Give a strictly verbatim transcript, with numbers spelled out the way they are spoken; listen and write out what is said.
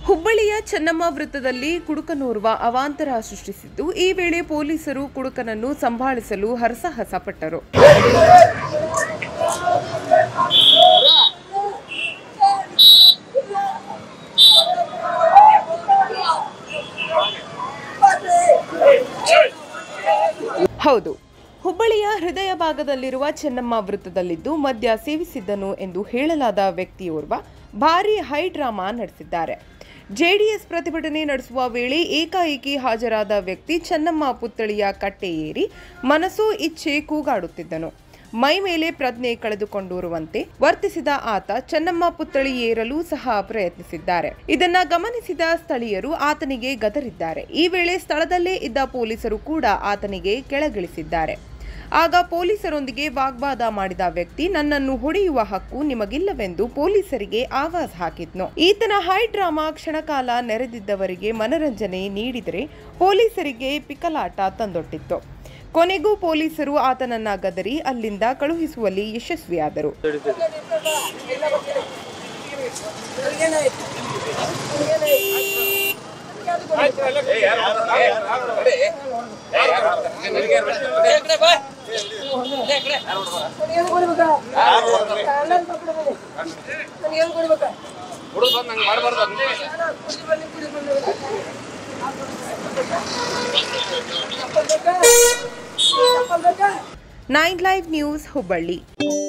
ಹುಬ್ಬಳ್ಳಿಯ ಚೆನ್ನಮ್ಮ ವೃತ್ತದಲ್ಲಿ ಕುಡುಕನೋರ್ವ ಅವಾಂತರ ಸೃಷ್ಟಿಸಿದ್ದು, ಈ ವೇಳೆ ಪೊಲೀಸರು ಕುಡುಕನನ್ನು ಸಂಭಾಳಿಸಲು ಹರಸಾಹಸ ಪಟ್ಟರು. ಹೌದು, ಹುಬ್ಬಳ್ಳಿಯ ಹೃದಯ ಭಾಗದಲ್ಲಿರುವ ಚೆನ್ನಮ್ಮ ವೃತ್ತದಲ್ಲಿದ್ದು ಮದ್ಯ ಸೇವಿಸಿದ್ದನು ಎಂದು ಹೇಳಲಾದ ವ್ಯಕ್ತಿಯೋರ್ವ ಭಾರೀ ಹೈ ಡ್ರಾಮಾ ನಡೆಸಿದ್ದಾರೆ. ಜೆಡಿಎಸ್ ಪ್ರತಿಭಟನೆ ನಡೆಸುವ ವೇಳೆ ಏಕಾಏಕಿ ಹಾಜರಾದ ವ್ಯಕ್ತಿ ಚೆನ್ನಮ್ಮ ಪುತ್ಥಳಿಯ ಕಟ್ಟೆ ಏರಿ ಮನಸೋ ಇಚ್ಛೆ ಕೂಗಾಡುತ್ತಿದ್ದನು. ಮೈ ಮೇಲೆ ಪ್ರಜ್ಞೆ ಕಳೆದುಕೊಂಡಿರುವಂತೆ ವರ್ತಿಸಿದ ಆತ ಚೆನ್ನಮ್ಮ ಪುತ್ಥಳಿ ಏರಲು ಸಹ ಪ್ರಯತ್ನಿಸಿದ್ದಾರೆ. ಇದನ್ನ ಗಮನಿಸಿದ ಸ್ಥಳೀಯರು ಆತನಿಗೆ ಗದರಿದ್ದಾರೆ. ಈ ವೇಳೆ ಸ್ಥಳದಲ್ಲೇ ಇದ್ದ ಪೊಲೀಸರು ಕೂಡ ಆತನಿಗೆ ಕೆಳಗಿಳಿಸಿದ್ದಾರೆ. ಆಗ ಪೊಲೀಸರೊಂದಿಗೆ ವಾಗ್ವಾದ ಮಾಡಿದ ವ್ಯಕ್ತಿ ನನ್ನನ್ನು ಹೊಡೆಯುವ ಹಕ್ಕು ನಿಮಗಿಲ್ಲವೆಂದು ಪೊಲೀಸರಿಗೆ ಆವಾಜ್ ಹಾಕಿದ್ನು. ಈತನ ಹೈ ಡ್ರಾಮಾ ಕ್ಷಣಕಾಲ ನೆರೆದಿದ್ದವರಿಗೆ ಮನರಂಜನೆ ನೀಡಿದರೆ ಪೊಲೀಸರಿಗೆ ಪಿಕಲಾಟ ತಂದೊಡ್ಡಿತ್ತು. ಕೊನೆಗೂ ಪೊಲೀಸರು ಆತನನ್ನ ಗದರಿ ಅಲ್ಲಿಂದ ಕಳುಹಿಸುವಲ್ಲಿ ಯಶಸ್ವಿಯಾದರು. Nine live news Hubballi.